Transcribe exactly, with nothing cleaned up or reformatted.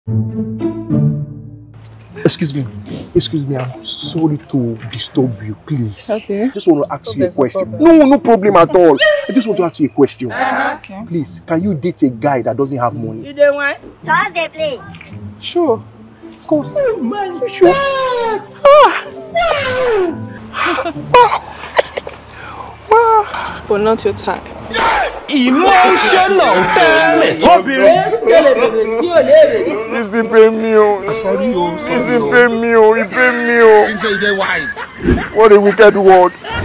Excuse me. Excuse me, I'm sorry to disturb you, please. Okay. I just want to ask so you a question. A no, no problem at all. I just want to ask you a question. Uh-huh. Okay. Please, can you date a guy that doesn't have money? You don't want? So how they play? Sure. Of course. Oh my you sure? Ah. But not your time. Emotional damage. It's the premium. Sorry, oh, it's the premium. It's the premium. What a wicked word.